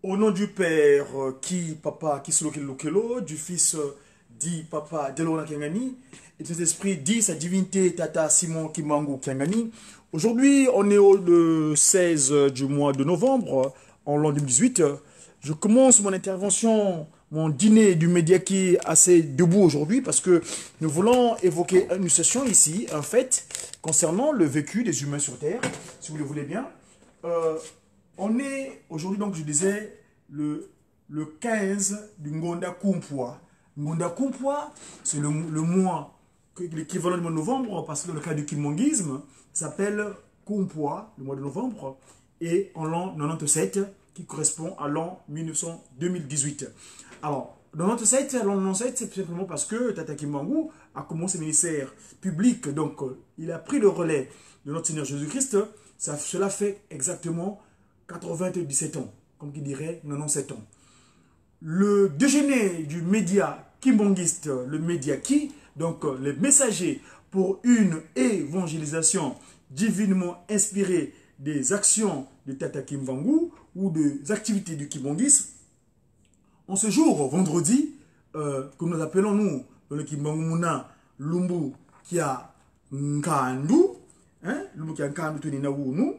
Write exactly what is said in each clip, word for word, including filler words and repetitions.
Au nom du Père, euh, qui, Papa, qui se lokelo, du Fils, euh, dit Papa, Delona Kengani, et de l'Esprit, dit sa divinité, Tata Simon Kimangu Kengani. Aujourd'hui, on est au le seize du mois de novembre, en l'an deux mille dix-huit. Je commence mon intervention, mon dîner du Médiaki assez debout aujourd'hui, parce que nous voulons évoquer une session ici, un fait, concernant le vécu des humains sur Terre, si vous le voulez bien. Euh, On est aujourd'hui, donc je disais, le, le quinze du Ngonda Kumpwa. Ngonda Kumpwa, c'est le, le mois, l'équivalent du mois de novembre, parce que dans le cas du kimongisme, s'appelle Kumpwa, le mois de novembre, et en l'an quatre-vingt-dix-sept, qui correspond à l'an deux mille dix-huit. Alors, quatre-vingt-dix-sept, l'an quatre-vingt-dix-sept, c'est simplement parce que Tata Kimbangu a commencé le ministère public, donc il a pris le relais de notre Seigneur Jésus-Christ. Ça, cela fait exactement quatre-vingt-dix-sept ans, comme qui dirait quatre-vingt-dix-sept ans. Le déjeuner du média kimbangiste, le média qui, donc les messagers pour une évangélisation divinement inspirée des actions de Tata Kimbangu ou des activités du kimbangisme, en ce jour, vendredi, euh, que nous appelons nous, dans le Kimbangu Muna, Lumbu Kia Nkandu, hein, Lumbu Kia Nkandu Tuninawu, nous,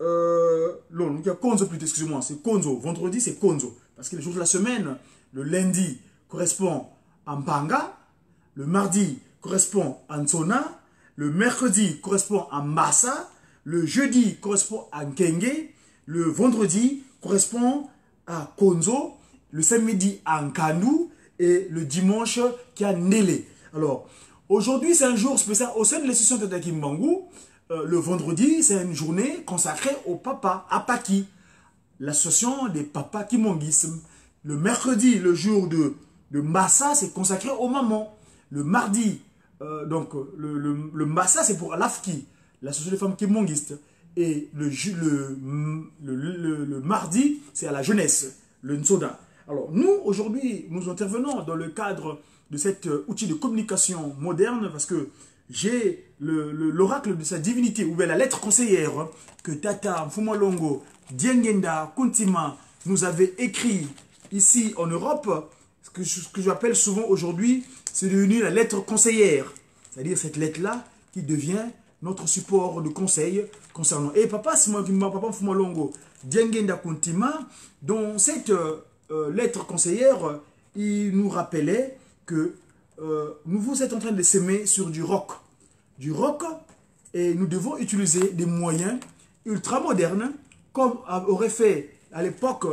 Euh, non, il y a Konzo plutôt, excusez-moi, c'est Konzo. Vendredi, c'est Konzo. Parce que les jours de la semaine, le lundi correspond à Mpanga, le mardi correspond à Nsona, le mercredi correspond à Massa, le jeudi correspond à Nkenge, le vendredi correspond à Konzo, le samedi à Nkandu et le dimanche qui a Nélé. Alors, aujourd'hui, c'est un jour spécial au sein de l'institution de Tata Kimbangu. Euh, le vendredi, c'est une journée consacrée au papa, à Paki, l'association des papas kimongisme. Le mercredi, le jour de, de Massa, c'est consacré aux mamans. Le mardi, euh, donc le, le, le Massa, c'est pour l'Afki, l'association des femmes kimongistes. Et le, le, le, le, le mardi, c'est à la jeunesse, le Nsoda. Alors nous, aujourd'hui, nous intervenons dans le cadre de cet outil de communication moderne parce que j'ai l'oracle de sa divinité, ou bien la lettre conseillère que Tata Mfumalongo Diengenda Kuntima nous avait écrit ici en Europe, ce que, ce que j'appelle souvent aujourd'hui, c'est devenu la lettre conseillère. C'est-à-dire cette lettre-là qui devient notre support de conseil concernant. Et papa, c'est moi qui m'a papa Mfumalongo Diengenda Kuntima, dans cette euh, lettre conseillère, il nous rappelait que Euh, nous vous êtes en train de s'aimer sur du roc. Du roc, et nous devons utiliser des moyens ultra modernes, comme aurait fait à l'époque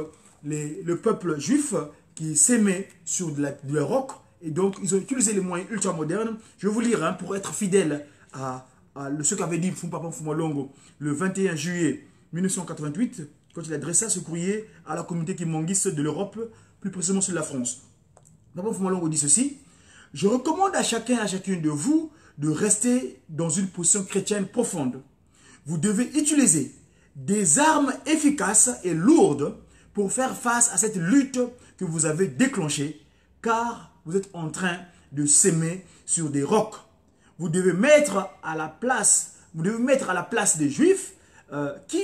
le peuple juif qui s'aimait sur de la, de la roc. Et donc, ils ont utilisé les moyens ultra modernes. Je vais vous lire, hein, pour être fidèle à, à ce qu'avait dit Mfumpapa Mfumalongo le vingt et un juillet mille neuf cent quatre-vingt-huit, quand il adressa ce courrier à la communauté kimbanguiste de l'Europe, plus précisément sur la France. Papa Mfumalongo dit ceci. Je recommande à chacun et à chacune de vous de rester dans une position chrétienne profonde. Vous devez utiliser des armes efficaces et lourdes pour faire face à cette lutte que vous avez déclenchée, car vous êtes en train de s'aimer sur des rocs. Vous devez mettre à la place, vous devez mettre à la place des Juifs, euh, qui,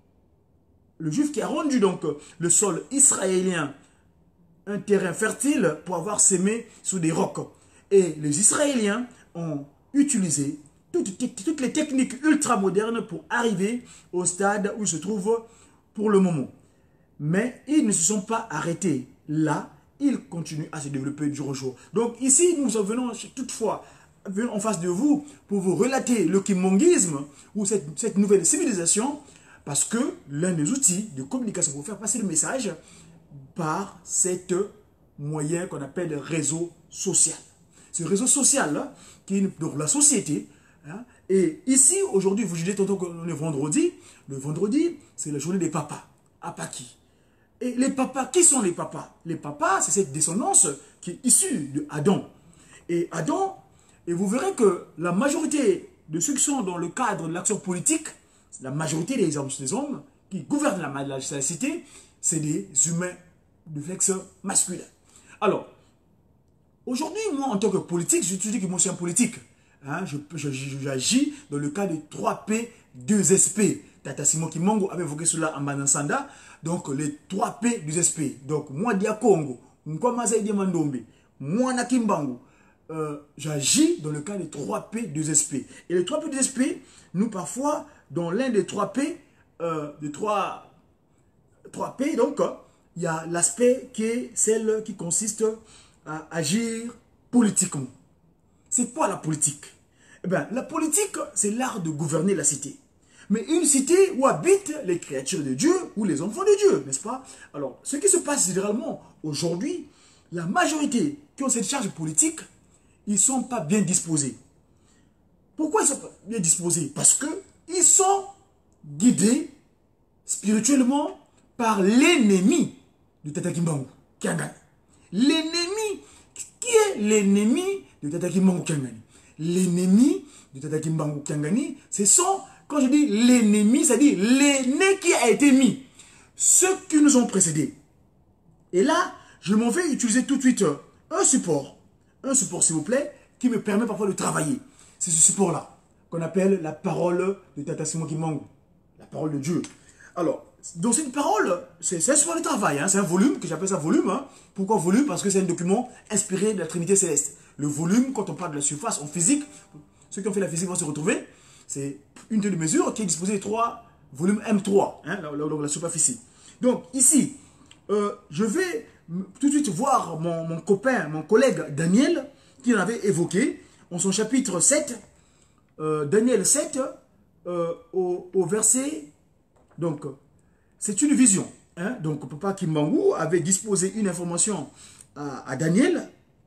le Juif qui a rendu donc le sol israélien un terrain fertile pour avoir sémé sous des rocs. Et les Israéliens ont utilisé toutes, toutes les techniques ultra-modernes pour arriver au stade où ils se trouvent pour le moment. Mais ils ne se sont pas arrêtés là, ils continuent à se développer du jour au jour. Donc ici, nous venons toutefois en face de vous pour vous relater le kimongisme ou cette, cette nouvelle civilisation, parce que l'un des outils de communication pour faire passer le message par cet moyen qu'on appelle le réseau social. Ce réseau social-là, qui est donc la société, hein, et ici, aujourd'hui, vous disais tantôt qu'on est vendredi, le vendredi, c'est la journée des papas, à Pâques. Et les papas, qui sont les papas? Les papas, c'est cette descendance qui est issue de Adam. Et Adam, et vous verrez que la majorité de ceux qui sont dans le cadre de l'action politique, la majorité des hommes, des hommes qui gouvernent la, la, la cité, c'est des humains de sexe masculin. Alors, aujourd'hui, moi, en tant que politique, je dis que moi, je suis un politique. Hein, J'agis dans le cas de trois P, deux S P. Tata Simon Kimbangu avait évoqué cela en Banansanda. Donc, les trois P du S P. Donc, moi, Dia Congo, Nkwamaza Mandombe, moi, na Kimbangu, euh, j'agis dans le cas des trois P du S P. Et les trois P du S P, nous, parfois, dans l'un des trois P, euh, des trois, trois P, donc, il y a l'aspect qui est celle qui consiste à agir politiquement. C'est quoi la politique? Eh bien, la politique, c'est l'art de gouverner la cité. Mais une cité où habitent les créatures de Dieu ou les enfants de Dieu, n'est-ce pas? Alors, ce qui se passe généralement aujourd'hui, la majorité qui ont cette charge politique, ils ne sont pas bien disposés. Pourquoi ils ne sont pas bien disposés? Parce qu'ils sont guidés spirituellement par l'ennemi de Tata Kimbangu, Kiangani. L'ennemi, qui est l'ennemi de Tata Kimbangu Kiangani? L'ennemi de Tata Kimbangu Kiangani, ce sont, quand je dis l'ennemi, c'est-à-dire l'aîné qui a été mis, ceux qui nous ont précédés. Et là, je m'en vais utiliser tout de suite un support, un support s'il vous plaît, qui me permet parfois de travailler. C'est ce support-là, qu'on appelle la parole de Tata Simon Kimbangu, la parole de Dieu. Alors, donc c'est une parole, c'est un support de travail, hein, c'est un volume, que j'appelle ça volume. Hein. Pourquoi volume? Parce que c'est un document inspiré de la Trinité Céleste. Le volume, quand on parle de la surface en physique, ceux qui ont fait la physique vont se retrouver, c'est une de mesure qui est disposée de trois volumes M trois, hein, la, la, la superficie. Donc ici, euh, je vais tout de suite voir mon, mon copain, mon collègue Daniel, qui en avait évoqué en son chapitre sept, euh, Daniel sept, euh, au, au verset, donc c'est une vision. Hein, donc Papa Kimbangu avait disposé une information à, à Daniel.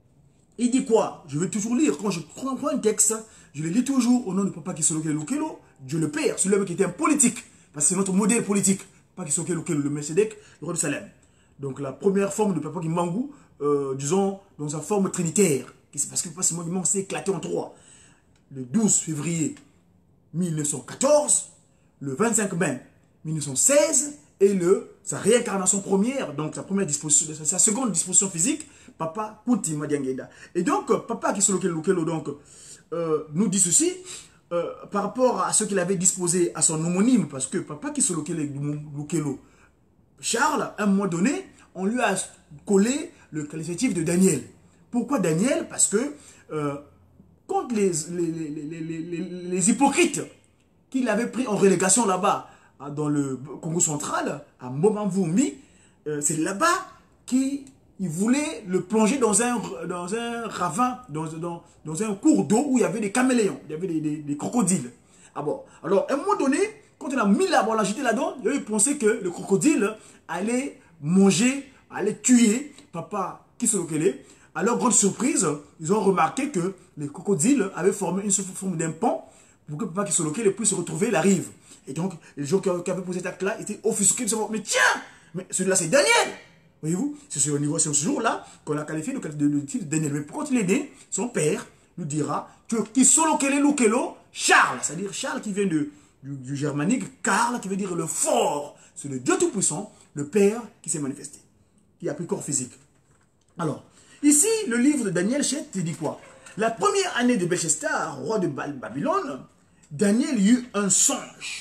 Il dit quoi? Je vais toujours lire. Quand je prends un texte, je le lis toujours au nom de Papa Kisoloke Lukelo, Dieu le Père, celui qui était un politique. Parce que c'est notre modèle politique. Papa Kisoloke Lukelo, le Melchizedek, le roi de Salem. Donc la première forme de Papa Kimbangu, euh, disons, dans sa forme trinitaire. Parce que Papa Kimbangu s'est éclaté en trois. Le douze février mille neuf cent quatorze, le vingt-cinq mai mille neuf cent seize, et le, sa réincarnation première, donc sa première disposition, sa seconde disposition physique, Papa Kuti Madiangeda. Et donc, Papa Kisoloke Lukelo donc, euh, nous dit ceci, euh, par rapport à ce qu'il avait disposé à son homonyme, parce que Papa Kisoloke Lukelo, Charles, à un moment donné, on lui a collé le qualificatif de Daniel. Pourquoi Daniel? Parce que euh, contre les, les, les, les, les, les hypocrites qu'il avait pris en relégation là-bas, dans le Congo central, à Mbomamvumbi, euh, c'est là-bas qu'il voulait le plonger dans un, dans un ravin, dans, dans, dans un cours d'eau où il y avait des caméléons, il y avait des, des, des crocodiles. Ah bon. Alors, à un moment donné, quand il a mis la bon, jeté là-dedans, il pensait que le crocodile allait manger, allait tuer Papa Kisolokele. Alors, grande surprise, ils ont remarqué que les crocodiles avaient formé une forme d'un pont pour que Papa Kisolokele puisse retrouver la rive. Et donc, les gens qui avaient posé cet acte-là étaient offusqués de savoir, mais tiens, mais celui-là c'est Daniel. Voyez-vous, c'est ce niveau, c'est ce jour-là qu'on a qualifié de, de, de titre Daniel. Mais quand il est né, son père nous dira que Kisolokele Lukelo, Charles, c'est-à-dire Charles qui vient de, du, du germanique, Karl qui veut dire le fort. C'est le Dieu Tout-Puissant, le Père qui s'est manifesté, qui a pris corps physique. Alors, ici, le livre de Daniel Chet dit quoi? La première année de Belchestar, roi de Babylone, Daniel eut un songe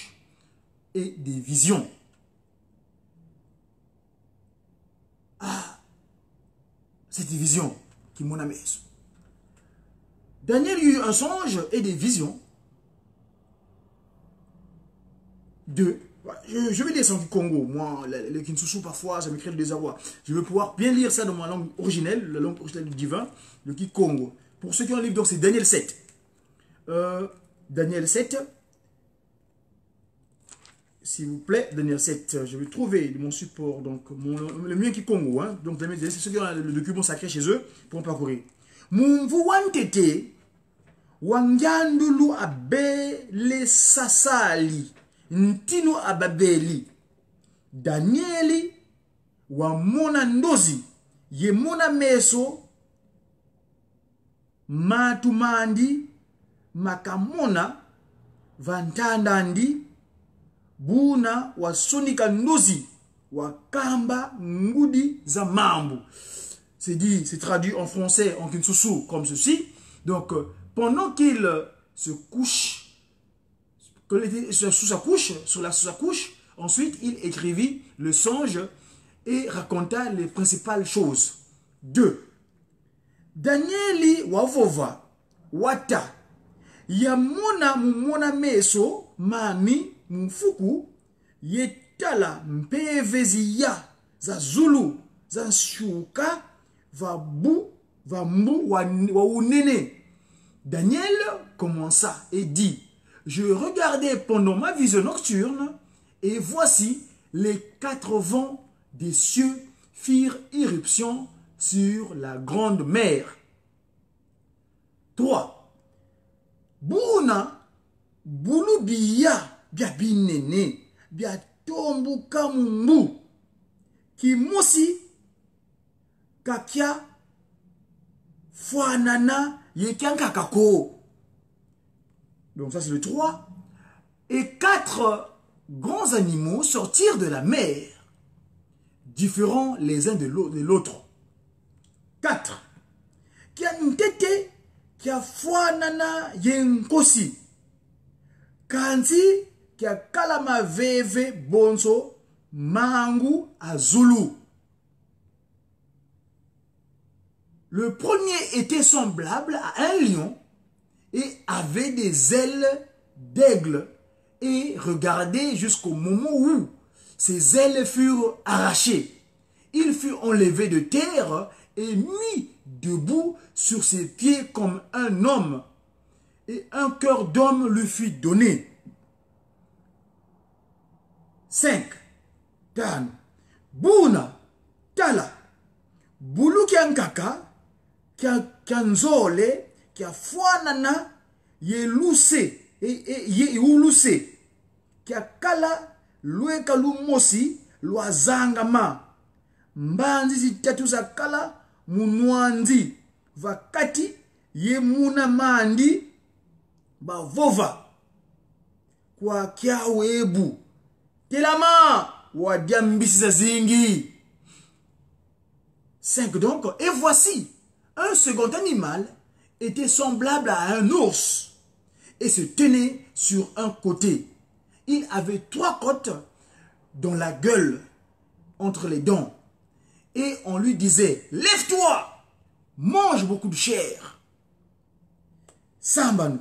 et des visions. Ah, cette vision qui m'en a mis. Daniel eut un songe et des visions de... Je, je vais lire ça en Congo. Moi, le, le Kinsusu, parfois, ça m'écrit le désarroi. Je vais pouvoir bien lire ça dans ma langue originelle, la langue originelle du divin, le Kikongo. Pour ceux qui ont un livre, donc c'est Daniel sept. Euh, Daniel sept. S'il vous plaît, Daniel sept, je vais trouver mon support, donc mon, le mien Kikongo. Hein, donc, c'est ceux qui ont le document sacré chez eux pour parcourir. Mumvu wantete, wangyandulu abele sasali. Ntino ababeli Danieli wa mona ndozi ye mona meso matumandi makamona vantandandi buna wasonika ndozi wakamba ngudi za mambo. C'est dit, c'est traduit en français en Kinsusu comme ceci. Donc pendant qu'il se couche, quand il était sous sa couche, sur la sous sa couche, ensuite il écrivit le songe et raconta les principales choses. deux. Danieli wavova wata yamona mumona meso mami mfuku yetala mpevezi ya za zulu za shuka va bu va mbu wa, wa unene. Daniel commença et dit: je regardais pendant ma vision nocturne, et voici les quatre vents des cieux firent irruption sur la grande mer. trois. Buna bulu biya bia binene bia tombu kamumbu ki musi kakia fuanana yekianka kako. Donc ça c'est le trois. Et quatre grands animaux sortirent de la mer, différents les uns de l'autre. quatre. Qui a une tête qui a fuanana yenkosi. Kanzi qui a kalama veve bonso mangu azulu. Le premier était semblable à un lion et avait des ailes d'aigle et regardait jusqu'au moment où ses ailes furent arrachées. Il fut enlevé de terre et mis debout sur ses pieds comme un homme, et un cœur d'homme lui fut donné. cinq. Dan. Buna. Tala. Bulu kiankaka. Kianzole. Kia fuanana. Ye luse. Ye uluse. Kia kala. Lue kalu mosi. Lua zangama. Mbanzi zitatu za kala. Munwanzi. Vakati. Ye muna mandi. Bavova. Kwa kia webu. Telama. Wadiambisi za zingi. cinq donc. Et voici. Un second animal était semblable à un ours. Et se tenait sur un côté. Il avait trois côtes dans la gueule. Entre les dents. Et on lui disait: lève-toi. Mange beaucoup de chair. Sambanu.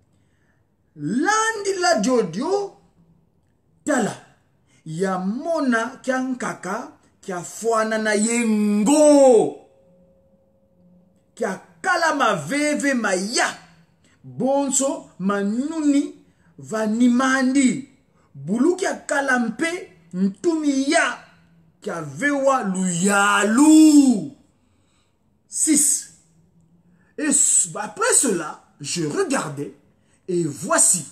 Landi la jodio. Tala. Yamona kiankaka. Kia fuanana yengo. Kia kalama veve maya. Bonso manuni vanimandi. Bulu kia kalampe ntumiya. Kia vewa luyalu. six. Et après cela, je regardais, et voici,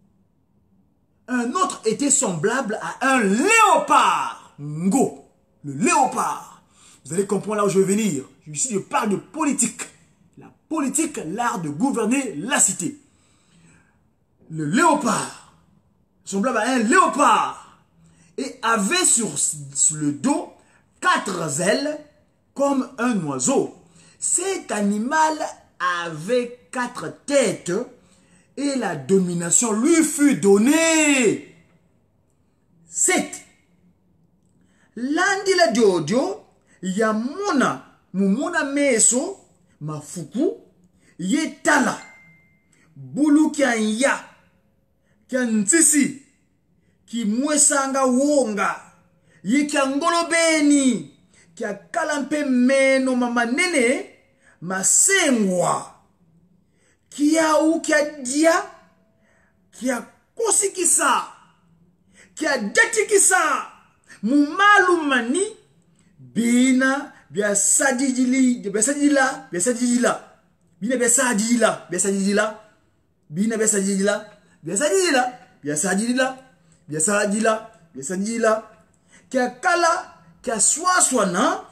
un autre était semblable à un léopard. Ngo, le léopard. Vous allez comprendre là où je veux venir. Ici, je parle de politique. La politique, l'art de gouverner la cité. Le léopard, semblable à un léopard, et avait sur, sur le dos quatre ailes comme un oiseau. Cet animal avait quatre têtes et la domination lui fut donnée. sept. Landi la jojo, yamuna, mumuna meso, mafuku, yetala, bulu kianya, kiantisi, ki mwesanga wonga, ye kiangolobeni, kia kalampe meno mama nene, masengwa, kia u kia dia, kia kosikisa, kia datikisa, mumalu mani, bina, bia sadijili, bia sadijila, bia sadijila, bina bia sadijila, bia sadijila, bina bia sadijila, bia sadijila, bia sadijila, bia sadijila, bia sadijila, kia kala, kia swaswana,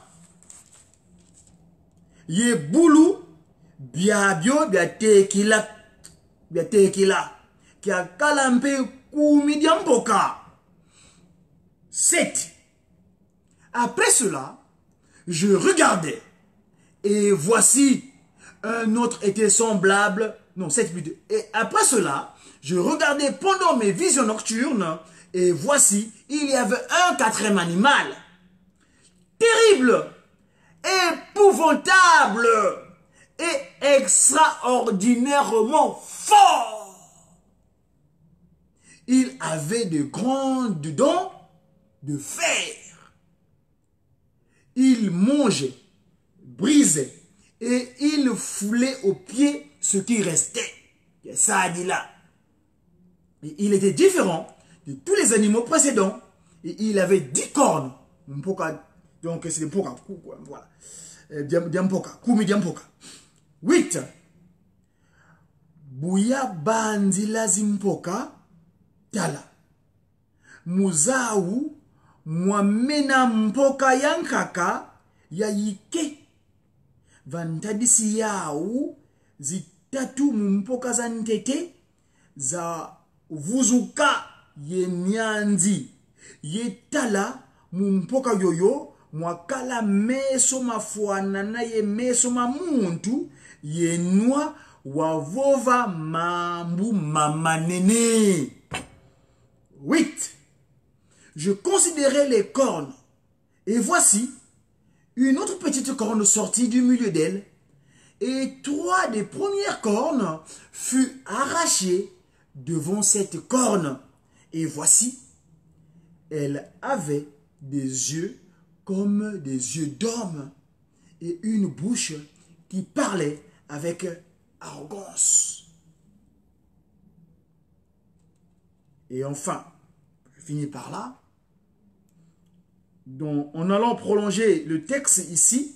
ye bulu, bia bio, bia tekila, bia tekila, kia kalampe kumidiamboka. sept. Après cela, je regardais, et voici, un autre était semblable, non, sept plutôt. Et après cela, Je regardais pendant mes visions nocturnes, et voici, il y avait un quatrième animal. Terrible, épouvantable et extraordinairement fort. Il avait de grandes dents de fer. Il mangeait, brisait et il foulait aux pieds ce qui restait. Ça a dit là. Et il était différent de tous les animaux précédents. Et il avait dix cornes. Donc c'est des poka. Voilà. Diampoka. Kumi diampoka. Huit. Bouya bandila zimpoka. Tala. Muzau. Mwamena mpoka yankaka. Yayike. Vantadisi yau. Zitatu mpoka za ntete. Za vuzuka ye nyanzi. Ye tala mumpoka yoyo. Mwakala meso mafuanana ye meso mamuntu. Ye noa wavova mambu mamanene. Huit. Je considérais les cornes. Et voici, une autre petite corne sortie du milieu d'elle. Et trois des premières cornes furent arrachées devant cette corne. Et voici, elle avait des yeux comme des yeux d'homme et une bouche qui parlait avec arrogance. Et enfin, je finis par là. Donc, en allant prolonger le texte ici,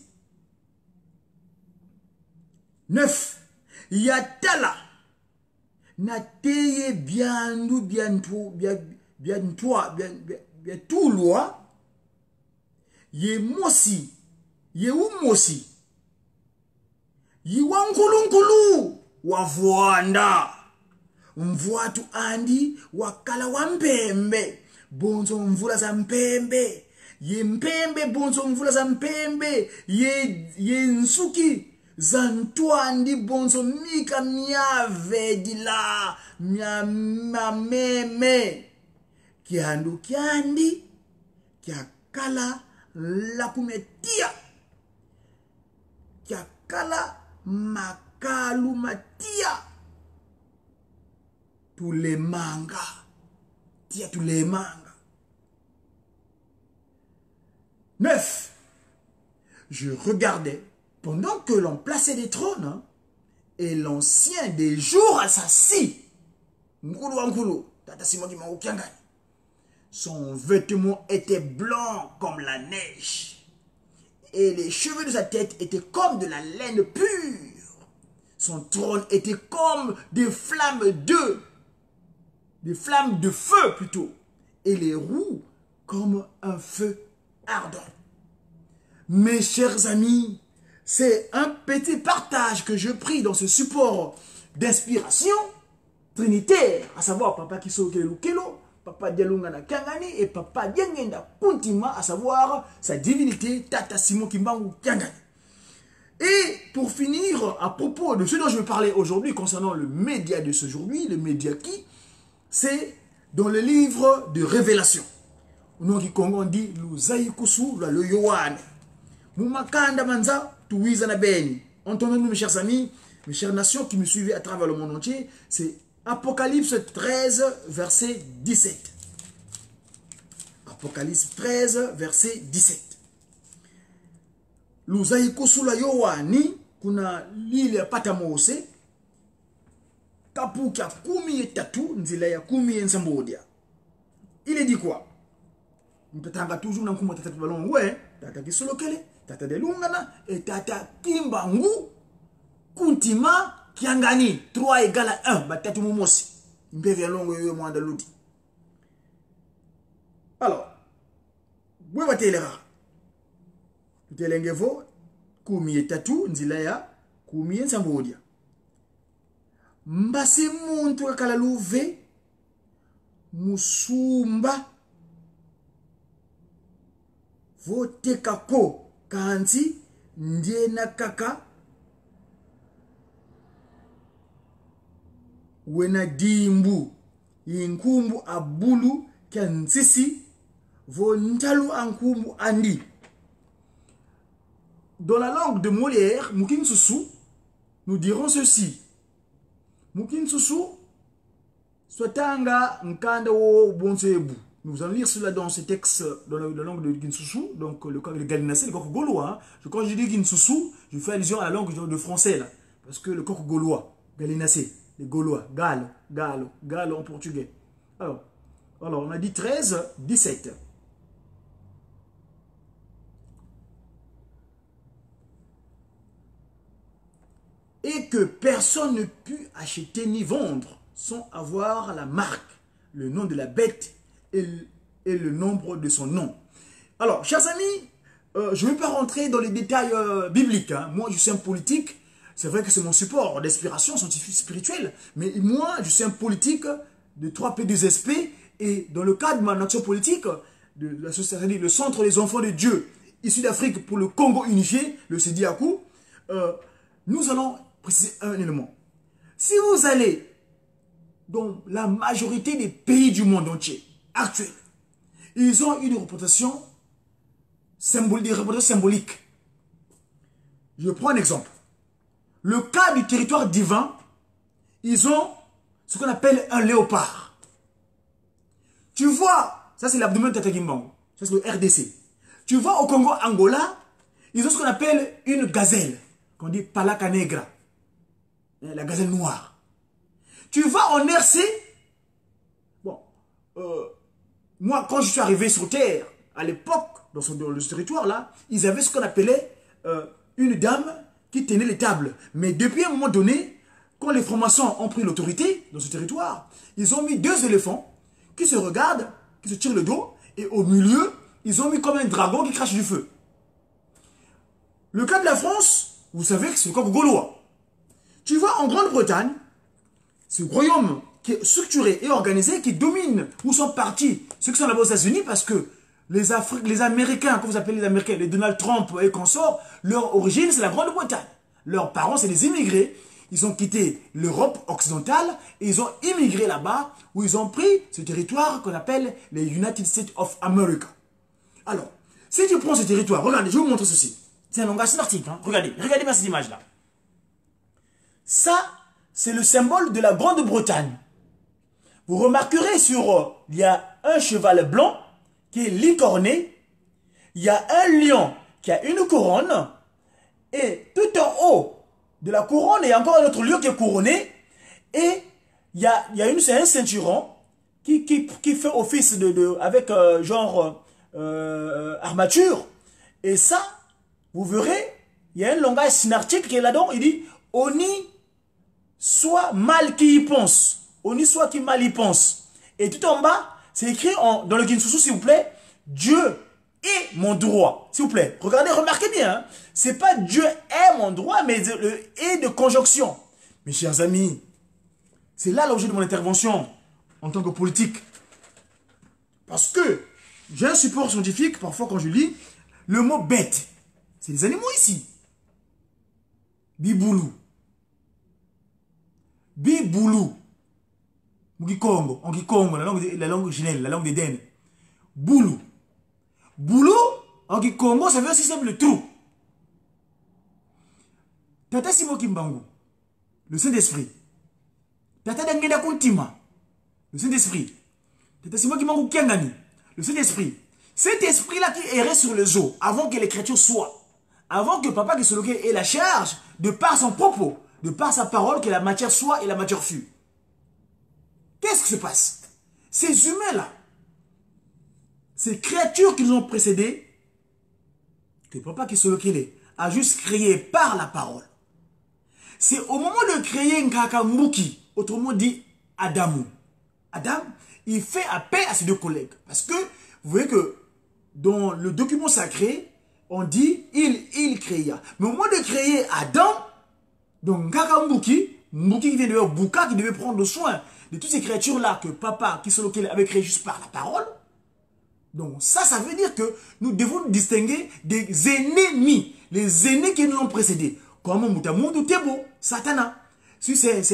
neuf. Yatala. Nateye biendu bientôt bien bientôt bien bien tout loi. Ye mosi. Ye u mosi. Ye wankulunkulu. Wavuanda. Mvuatu andi wakala wampembe. Bonzo mvula za mpembe. Ye mpembe bonzo mvula za mpembe. Ye, ye nsuki. Zantwandi bonzo mika miave dila. Mia mameme. Kiandu kiandi. Kiakala la kumetia. Kiakala makalu matia. Tous les mangas. Tia tous les mangas. Neuf. Je regardais pendant que l'on plaçait des trônes hein, et l'ancien des jours assassins. Son vêtement était blanc comme la neige. Et les cheveux de sa tête étaient comme de la laine pure. Son trône était comme des flammes de des flammes de feu plutôt, et les roues comme un feu ardent. Mes chers amis, c'est un petit partage que je pris dans ce support d'inspiration trinitaire, à savoir Papa Kiso Kelo Kelo, Papa Dialungana Kangani et Papa Diangenda Kuntima, à savoir sa divinité Tata Simon Kimbangu Kangani. Et pour finir, à propos de ce dont je vais parler aujourd'hui concernant le média de ce jour-là, le média qui c'est dans le livre de Révélation. Nous qui on dit Luzaïkusu, le Yohan. Moumakanda Manza, Touizana Beni. Entendez-nous, mes chers amis, mes chères nations qui me suivez à travers le monde entier. C'est Apocalypse treize, verset dix-sept. Apocalypse treize, verset dix-sept. Luzaïkusu, la Yohani, kuna l'île Patamose. Kapu kia kumi et tatu, nzila ya kumi et nsambodia. Il est dit quoi? Mtatanga toujours nan kuma tata balon ouais, tata kisolo kele, tata delungana et tata kimbangu kuntima kiangani trois égale à un, batatu mumosi. Mbeve longo yo mwanda ludi. Alors, bwe batelera. Tutelengevo kumi et tatu, nzila ya kumi et nsambodia. Mbasi muntu akala luve musumba vote kako kanzi ndiye na kaka wena dimbu inkumbu abulu kansisi vontalu ankumbu andi. Dans la langue de Molière, Mukin Soussou, nous dirons ceci. Mukin Soussou, Swatanga Nkanda wo Bonsebu. Nous allons lire cela dans ce texte, dans la, la langue de Ginsusu, donc le coq de Galinacé, le coq gaulois. Hein. Quand je dis Ginsusu, je fais allusion à la langue de français, là. Parce que le coq gaulois, Galinacé, les Gaulois, Gallo, Gallo, Gallo en portugais. Alors, alors, on a dit treize, dix-sept. Et que personne ne put acheter ni vendre sans avoir la marque, le nom de la bête et, et le nombre de son nom. Alors, chers amis, euh, je ne vais pas rentrer dans les détails euh, bibliques. Hein. Moi, je suis un politique. C'est vrai que c'est mon support d'inspiration scientifique spirituelle. Mais moi, je suis un politique de trois P deux S P. Et dans le cadre de ma action politique, de la société, le Centre des enfants de Dieu, issu d'Afrique pour le Congo unifié, le C D A C U, euh, nous allons préciser un élément. Si vous allez dans la majorité des pays du monde entier, actuels, ils ont une représentation symbolique, des représentations symboliques. Je prends un exemple. Le cas du territoire divin, ils ont ce qu'on appelle un léopard. Tu vois, ça c'est l'abdomen de Tata Kimbangu, ça c'est le R D C. Tu vois au Congo, Angola, ils ont ce qu'on appelle une gazelle, qu'on dit Palaka Negra, la gazelle noire. Tu vas en R C, bon, euh, moi quand je suis arrivé sur Terre, à l'époque, dans ce, dans ce territoire-là, ils avaient ce qu'on appelait euh, une dame qui tenait les tables. Mais depuis un moment donné, quand les francs-maçons ont pris l'autorité dans ce territoire, ils ont mis deux éléphants qui se regardent, qui se tirent le dos, et au milieu, ils ont mis comme un dragon qui crache du feu. Le cas de la France, vous savez que c'est le coq gaulois. Tu vois, en Grande-Bretagne, c'est un royaume qui est structuré et organisé, qui domine où sont partis ceux qui sont là-bas aux États-Unis, parce que les, Afri les Américains, comme vous appelez les Américains, les Donald Trump et consorts, leur origine, c'est la Grande-Bretagne. Leurs parents, c'est des immigrés. Ils ont quitté l'Europe occidentale et ils ont immigré là-bas, où ils ont pris ce territoire qu'on appelle les United States of America. Alors, si tu prends ce territoire, regardez, je vais vous montrer ceci. C'est un langage synartique, hein. Regardez, regardez bien cette image-là. Ça, c'est le symbole de la Grande-Bretagne. Vous remarquerez sur, euh, il y a un cheval blanc qui est licorné, il y a un lion qui a une couronne, et tout en haut de la couronne, il y a encore un autre lion qui est couronné, et il y a, il y a une, c'est un ceinturon qui, qui, qui fait office de, de, avec euh, genre euh, armature, et ça, vous verrez, il y a un langage synartique qui est là-dedans, il dit « Oni soit mal qui y pense ». Oni soit qui mal y pense. Et tout en bas, c'est écrit en, dans le Ginsusu, s'il vous plaît, Dieu est mon droit. S'il vous plaît, regardez, remarquez bien. Hein, c'est pas Dieu est mon droit, mais le est de conjonction. Mes chers amis, c'est là l'objet de mon intervention en tant que politique. Parce que j'ai un support scientifique, parfois quand je lis, le mot bête, c'est des animaux ici. Biboulou. Biboulou. Congo, en Congo, la langue, la langue originelle, la langue des Dènes. Boulou. Boulou, en Congo, ça veut aussi simple le trou. Tata Simo Kimbangu, le Saint-Esprit. Tata Dangeda Kuntima, le Saint-Esprit. Tata Simo Kimbangu Kiangani, le Saint-Esprit. Cet esprit-là qui errait sur les eaux, avant que l'écriture soit, avant que Papa Kisoloke ait la charge, de par son propos, de par sa parole, que la matière soit et la matière fut. Qu'est-ce qui se passe? Ces humains-là, ces créatures qui nous ont précédés, que Papa Kisoloke a juste créé par la parole. C'est au moment de créer Nkakamuki, autrement dit Adamou. Adam, il fait appel à ses deux collègues. Parce que vous voyez que dans le document sacré, on dit il, il créa. Mais au moment de créer Adam, donc Nkakamuki, Mbuki qui vient de Buka, qui devait prendre soin de toutes ces créatures-là que Papa Kisoloke avait créées juste par la parole. Donc ça, ça veut dire que nous devons distinguer des ennemis, les ennemis qui nous ont précédés. Comme Moutamoudou Tebo, Satana. Si c'est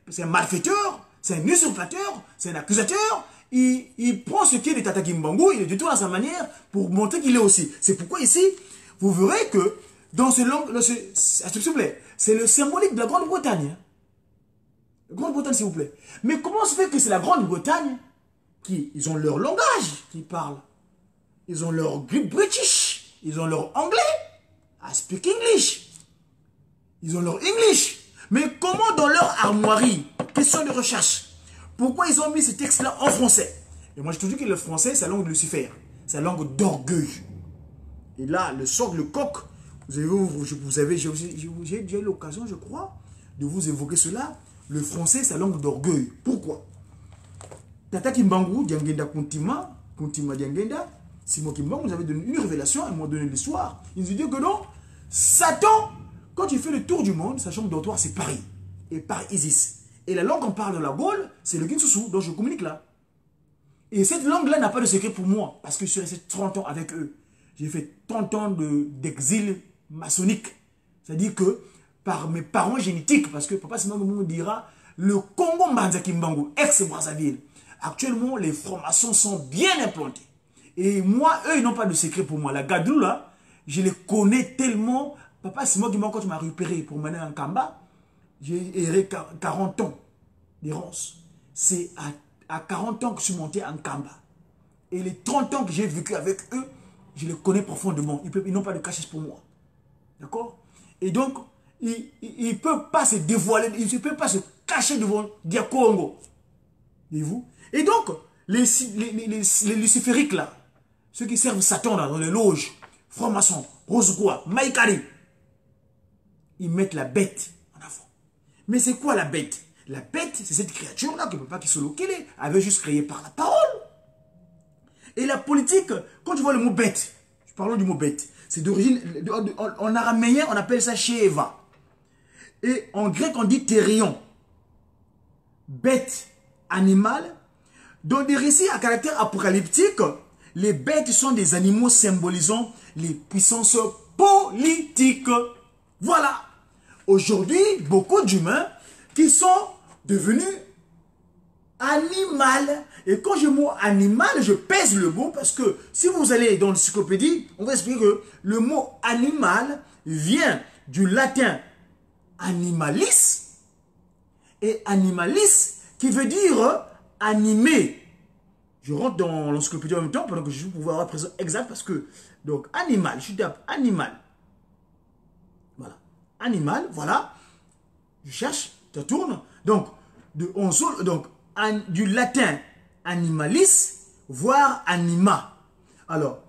c'est un malfaiteur, c'est un usurpateur, c'est un accusateur. Il, il prend ce qui est de Tata Kimbangu, il le détourne à sa manière pour montrer qu'il est aussi. C'est pourquoi ici, vous verrez que dans ce langue, s'il vous plaît, c'est le symbolique de la Grande-Bretagne. La Grande-Bretagne, s'il vous plaît. Mais comment se fait que c'est la Grande-Bretagne qui, ils ont leur langage qui parle. Ils ont leur grip British. Ils ont leur anglais. I speak English. Ils ont leur English. Mais comment dans leur armoirie, question de recherche, pourquoi ils ont mis ce texte-là en français? Et moi, je te dis que le français, c'est la langue de Lucifer. C'est la langue d'orgueil. Et là, le sort, le coq, vous avez, vous, vous avez j'ai déjà eu l'occasion, je crois, de vous évoquer cela. Le français, c'est la langue d'orgueil. Pourquoi? Tata Kimbangu, Diangenda Kuntima, Kuntima Diangenda, Simon Kimbangu nous avait donné une révélation, à un moment donné de l'histoire. Il nous dit que non, Satan, quand il fait le tour du monde, sa chambre dortoir, c'est Paris. Et Paris Isis. Et la langue qu'on parle de la Gaule, c'est le Kinsusu, dont je communique là. Et cette langue-là n'a pas de secret pour moi, parce que je suis resté trente ans avec eux. J'ai fait trente ans d'exil maçonnique. C'est-à-dire que, par mes parents génétiques, parce que Papa Simon me dira, le Congo Mbanza Kimbangu, ex-Brazzaville, actuellement, les formations sont bien implantées. Et moi, eux, ils n'ont pas de secret pour moi. La Gadou, là, je les connais tellement. Papa Simon Kimbangu, quand tu m'as repéré pour mener un Kamba, j'ai erré quarante ans d'errance. C'est à, à quarante ans que je suis monté en Kamba. Et les trente ans que j'ai vécu avec eux, je les connais profondément. Ils, ils n'ont pas de cachette pour moi. D'accord? Et donc, ils ne peuvent pas se dévoiler, ils ne peuvent pas se cacher devant Diakongo. Voyez-vous? Et donc, les, les, les, les, les lucifériques là, ceux qui servent Satan là, dans les loges, francs-maçons, Rosegua, Maïkari, ils mettent la bête en avant. Mais c'est quoi la bête? La bête, c'est cette créature-là que Papa Kisolo Kele avait juste créée par la parole. Et la politique, quand tu vois le mot bête, parlons du mot bête, c'est d'origine, en araméen, on appelle ça Sheva. Et en grec, on dit thérion. Bête, animal. Dans des récits à caractère apocalyptique, les bêtes sont des animaux symbolisant les puissances politiques. Voilà. Aujourd'hui, beaucoup d'humains qui sont devenus animal. Et quand je dis mot animal, je pèse le mot parce que si vous allez dans l'encyclopédie, on va expliquer que le mot animal vient du latin animalis et animalis qui veut dire animé. Je rentre dans l'encyclopédie en même temps pendant que je vais pouvoir avoir la présence exacte parce que donc animal, je tape animal. Voilà. Animal, voilà. Je cherche, ça tourne. Donc, de, on, donc an, du latin animalis, voire anima. Alors,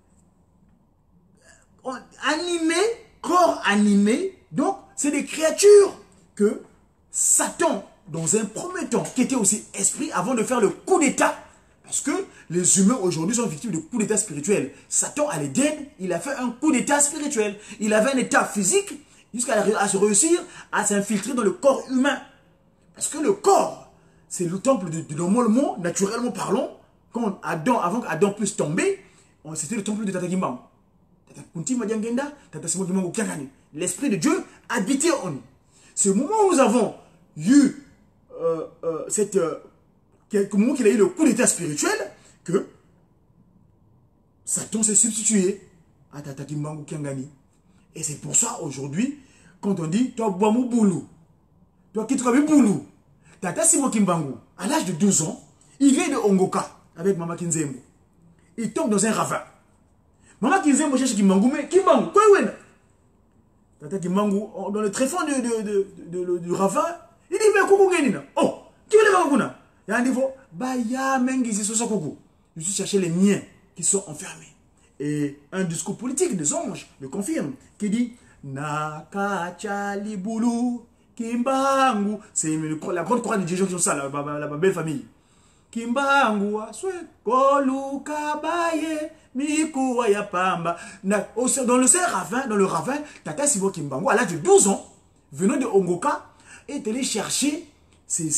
on, animé, corps animé, donc c'est des créatures que Satan, dans un premier temps, qui était aussi esprit, avant de faire le coup d'état. Parce que les humains aujourd'hui sont victimes de coups d'état spirituels. Satan à l'Éden, il a fait un coup d'état spirituel. Il avait un état physique jusqu'à se réussir à s'infiltrer dans le corps humain. Parce que le corps, c'est le temple de, de normalement, naturellement parlant, quand Adam, avant qu'Adam puisse tomber, c'était le temple de Tata Kimbangu. Tata Kunti Madiangenda, Tata Simon Kimbangu Kiangani. L'Esprit de Dieu habitait en nous. C'est au moment où nous avons eu euh, euh, cette... Euh, au moment qu'il a eu le coup d'état spirituel, que Satan s'est substitué à Tata Kimbangu Kiangani. Et c'est pour ça, aujourd'hui, quand on dit, toi, bois mou boulou, toi, qui te boulou, Tata Simon Kimbangu, à l'âge de douze ans, il vient de Ongoka avec Mama Kinzembo. Il tombe dans un ravin. Mama Kinzembo cherche Kimbangu, mais Kimbangu, quoi est-ce? Tata Kimbangu, dans le tréfonds du, de, de, de, de, du ravin, il dit, mais coucou, oh, qui veut le Kangouna? Il y a un niveau, bah, ya mengi, c'est ça, coucou. Je suis chercher les miens qui sont enfermés. Et un discours politique des anges le confirme, qui dit, Nakachali Boulou, Kimbangu. C'est la grande chorale de Jésus qui sont ça, la, la, la belle famille. Kimbangu, Aswe, Kolu, Kabaye, Miku, Wayapamba. Dans le ravin, dans le ravin, Tata Simon Kimbangu, à l'âge de douze ans, venant de Ongoka, est allé chercher c'est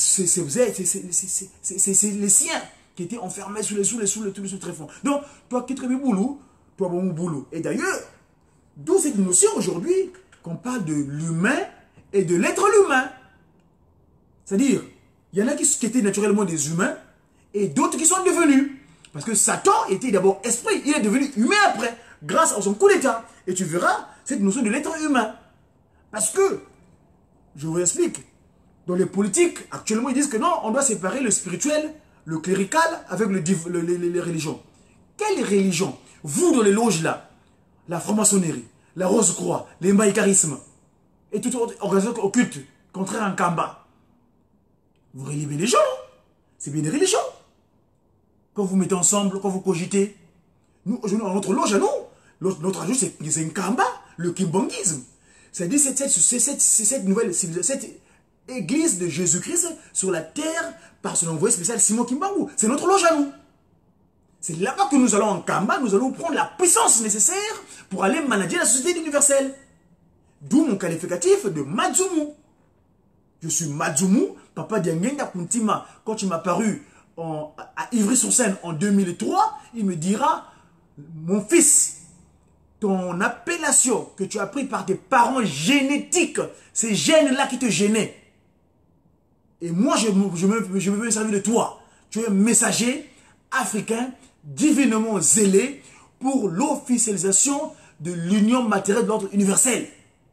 les siens qui étaient enfermés sous les sous les sous les sous les tréfonds. Donc, toi qui travailles boulot, toi bon boulot. Et d'ailleurs, d'où cette notion aujourd'hui qu'on parle de l'humain et de l'être l'humain. C'est-à-dire, il y en a qui, qui étaient naturellement des humains et d'autres qui sont devenus. Parce que Satan était d'abord esprit, il est devenu humain après, grâce à son coup d'état. Et tu verras cette notion de l'être humain. Parce que, je vous explique, dans les politiques, actuellement, ils disent que non, on doit séparer le spirituel, le clérical, avec le, le, les, les religions. Quelle religion? Vous, dans les loges là, la franc-maçonnerie, la Rose-Croix, les maïcarismes, et toute autre organisation occulte, contraire à un Kamba, vous relevez les gens. C'est bien des religions. Quand vous mettez ensemble, quand vous cogitez, nous, aujourd'hui, notre loge à nous, notre, notre ajout, c'est un Kamba, le kimbangisme. C'est-à-dire, c'est cette, cette, cette nouvelle civilisation, cette église de Jésus-Christ sur la terre par son envoyé spécial Simon Kimbangu. C'est notre loge à nous. C'est là-bas que nous allons en Kamba, nous allons prendre la puissance nécessaire pour aller manager la société universelle. D'où mon qualificatif de Madzumu. Je suis Madzumu, papa d'Yangenga Kuntima. Quand il m'a paru en, à Ivry-sur-Seine en deux mille trois, il me dira, mon fils, ton appellation que tu as pris par tes parents génétiques, ces gènes-là qui te gênaient. Et moi, je, je, me, je me veux servir de toi. Tu es un messager africain divinement zélé pour l'officialisation de l'union matérielle de l'ordre universel.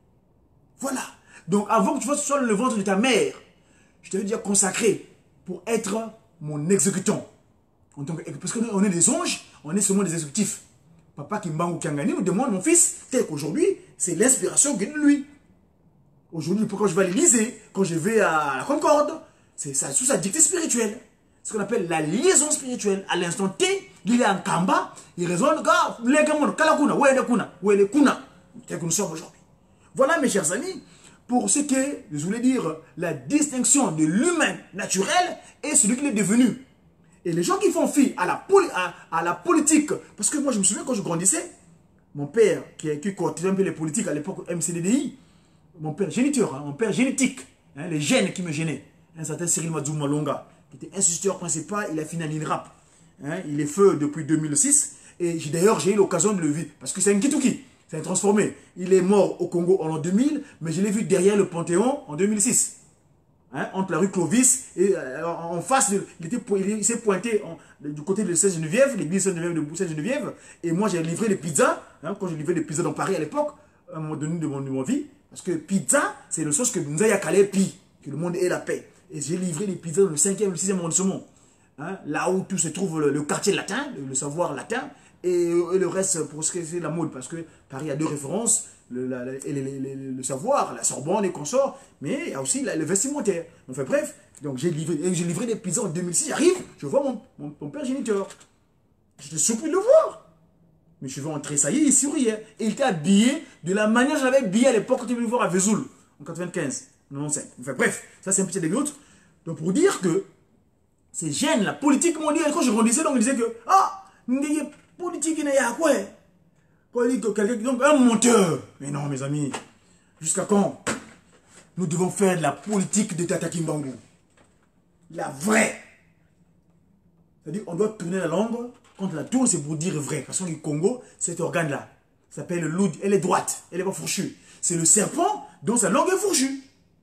Voilà. Donc, avant que tu fasses sur le ventre de ta mère, je te veux dire consacré pour être mon exécutant. En tant que, parce qu'on est des anges, on est seulement des exécutifs. Papa Kimbangu Kiangani me demande, mon fils, tel qu'aujourd'hui, c'est l'inspiration qui est de lui. Aujourd'hui, quand je vais à l'Élysée, quand je vais à la Concorde, c'est sous sa dictée spirituelle. Ce qu'on appelle la liaison spirituelle. À l'instant T, il est en Kamba, il raisonne, les gamons, Kalakuna, où est le Kuna, où est le Kuna, tel que nous sommes aujourd'hui. Voilà, mes chers amis, pour ce que je voulais dire, la distinction de l'humain naturel et celui qu'il est devenu. Et les gens qui font fi à la, à, à la politique, parce que moi je me souviens quand je grandissais, mon père, qui, qui coordonnait un peu les politiques à l'époque M C D D I, mon père géniteur, hein, mon père génétique, hein, les gènes qui me gênaient, un certain Cyril Madzoum Malonga, qui était instituteur principal, il a fini à l'INRAP. Hein, il est feu depuis deux mille six, et d'ailleurs j'ai eu l'occasion de le vivre, parce que c'est un Kituki, c'est un transformé. Il est mort au Congo en l'an deux mille, mais je l'ai vu derrière le Panthéon en deux mille six. Hein, entre la rue Clovis et euh, en face, de, il, était, il, il s'est pointé en, du côté de Sainte-Geneviève, l'église Sainte-Geneviève de Sainte-Geneviève, et moi j'ai livré les pizzas, hein, quand j'ai livré les pizzas dans Paris à l'époque, à un moment donné de mon, de mon vie, parce que pizza, c'est le sens que nous a calé pi, que le monde ait la paix. Et j'ai livré les pizzas dans le cinquième et le sixième arrondissement, hein, là où tout se trouve le, le quartier latin, le, le savoir latin, et, et le reste pour ce que c'est la mode, parce que Paris a deux références, le, la, la, le, le, le savoir, la Sorbonne et consorts, mais il y a aussi la, le vestimentaire. Enfin bref, donc j'ai livré, livré des pizzas en deux mille six, j'arrive, je vois mon, mon, mon père géniteur. J'étais surpris de le voir. Mais je vais en tressaillir, il souriait. Et il était habillé de la manière que je l'avais habillé à l'époque quand il est venu voir à Vesoul, en quatre-vingt-quinze, quatre-vingt-quinze. Enfin bref, ça c'est un petit anecdote. Donc pour dire que ces gènes, la politique mondiale, quand je grandissais, donc on disait que, ah, il y a politique, il y a quoi? Donc un monteur. Mais non, mes amis, jusqu'à quand nous devons faire de la politique de Tata Kimbangu? La vraie. C'est-à-dire on doit tourner la langue. Quand on la tourne, c'est pour dire vrai. Parce que le Congo, cet organe-là, s'appelle le loup. Elle est droite, elle n'est pas fourchue. C'est le serpent dont sa langue est fourchue.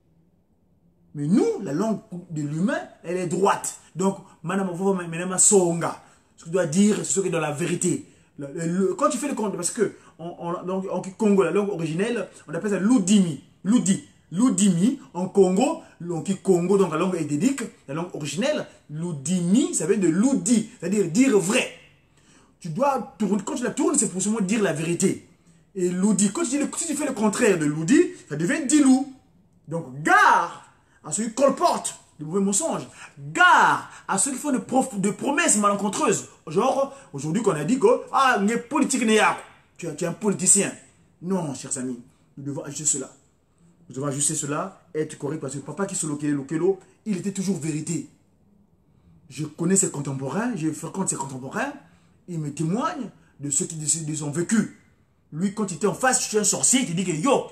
Mais nous, la langue de l'humain, elle est droite. Donc, madame, madame Songa, ce que doit dire, c'est ce qui est dans la vérité. Le, le, quand tu fais le compte, parce que en, en, en, en Congo, la langue originelle, on appelle ça l'Oudimi. L'Oudi. L'Oudimi, en Congo, en Congo, donc la langue édédique, la langue originelle, l'Oudimi, ça vient de l'Oudi, c'est-à-dire dire vrai. Tu dois tourner, quand tu la tournes, c'est pour seulement dire la vérité. Et l'Oudi, quand tu, si tu fais le contraire de l'Oudi, ça devient Dilou. Donc, gare à ceux qui colportent de mauvais mensonges. Gare à ceux qui font de, prof, de promesses malencontreuses. Genre, aujourd'hui, qu'on a dit que, ah, il y a politique, tu es un politicien. Non, chers amis, nous devons ajuster cela. Nous devons ajuster cela, être correct, parce que papa qui se loquait, Lokelo, il était toujours vérité. Je connais ses contemporains, je fréquente ses contemporains, ils me témoignent de ce qu'ils ont vécu. Lui, quand il était en face, tu es un sorcier, il te dit que yo,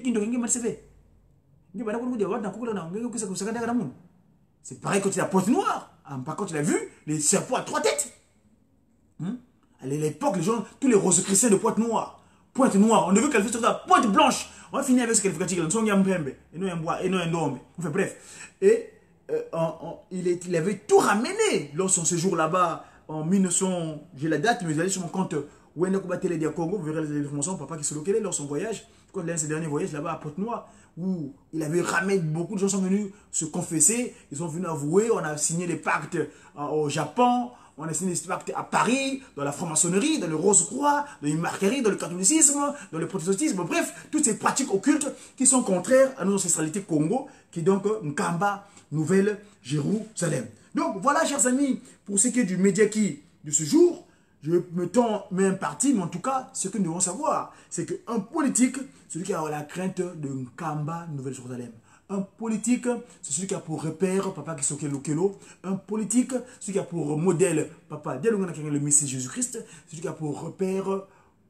c'est pareil quand il a la pointe noire. Par contre, il a vu les serpents à trois têtes. Hum? À l'époque, les gens, tous les rosicruciens de pointe noire, pointe noire, on ne veut qu'elle fasse ça, pointe blanche. On va finir avec ce qualificatif. Enfin bref. Et euh, en, en, il, est, il avait tout ramené lors de son séjour là-bas en mille neuf cents, j'ai la date, mais vous allez sur mon compte Wenda Télé Congo, vous verrez les informations, papa qui se localisait lors de son voyage, quand l'un de ses derniers voyages là-bas à Pointe-Noire, où il avait ramené, beaucoup de gens sont venus se confesser, ils sont venus avouer, on a signé les pactes euh, au Japon, on a signé des pactes à Paris, dans la franc-maçonnerie, dans le Rose-Croix, dans les marqueries, dans le catholicisme, dans le protestantisme, bref, toutes ces pratiques occultes qui sont contraires à nos ancestralités Congo, qui est donc Nkamba, Nouvelle Jérusalem. Donc voilà, chers amis, pour ce qui est du Mediaki de ce jour, je me tends même parti, mais en tout cas, ce que nous devons savoir, c'est qu'un politique, celui qui a la crainte de Nkamba, Nouvelle Jérusalem. Un politique, c'est celui qui a pour repère Papa Kisoke Lokelo. Un politique, celui qui a pour modèle Papa Delongana qui est le Messie Jésus-Christ. Celui qui a pour repère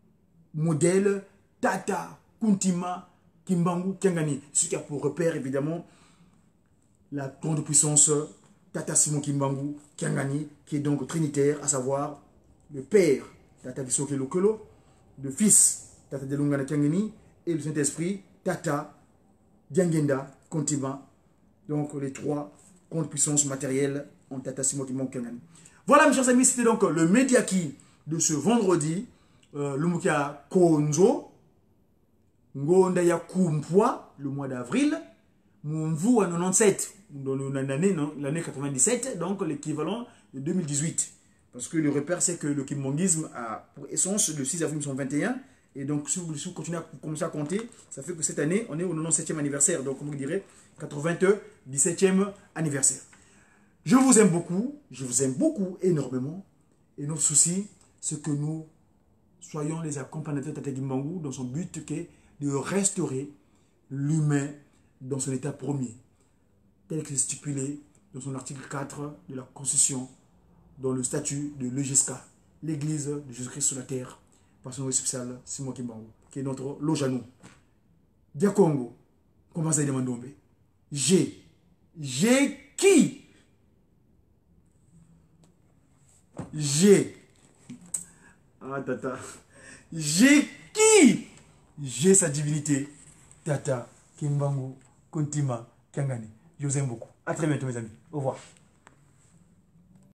modèle Tata Kuntima Kimbangu Kengani. Celui qui a pour repère évidemment la grande puissance Tata Simon Kimbangu Kengani, qui est donc trinitaire, à savoir le père Tata Kisoke Lokelo, le fils Tata Delongana Kengani et le Saint-Esprit Tata Diangenda Kontima, donc les trois grandes puissances matérielles en Tata Simon Kimbangu Kengani. Voilà mes chers amis, c'était donc le Mediaki de ce vendredi, euh, le Mukia Konzo, Ngonda ya Kumpwa, le mois d'avril, Mumvu à quatre-vingt-dix-sept, dans l'année quatre-vingt-dix-sept, donc l'équivalent de deux mille dix-huit. Parce que le repère, c'est que le kimbanguisme a pour essence le six avril mille neuf cent vingt et un. Et donc, si vous, si vous continuez à commencer à compter, ça fait que cette année, on est au quatre-vingt-dix-septième anniversaire. Donc, comme vous direz, quatre-vingt-dix-septième anniversaire. Je vous aime beaucoup. Je vous aime beaucoup, énormément. Et notre souci, c'est que nous soyons les accompagnateurs de Tata Kimbangu dans son but qui est de restaurer l'humain dans son état premier, tel que c'est stipulé dans son article quatre de la Constitution, dans le statut de l'E G I S C A, l'Église de Jésus-Christ sur la terre, par son spécial Simon Kimbangu, qui est notre Lojano. Dia Congo, comment ça demande? J'ai, j'ai qui? J'ai. Ah, tata. J'ai qui? J'ai sa divinité. Tata Kimbangu Kuntima Kengani. Je vous aime beaucoup. À très bientôt, mes amis. Au revoir.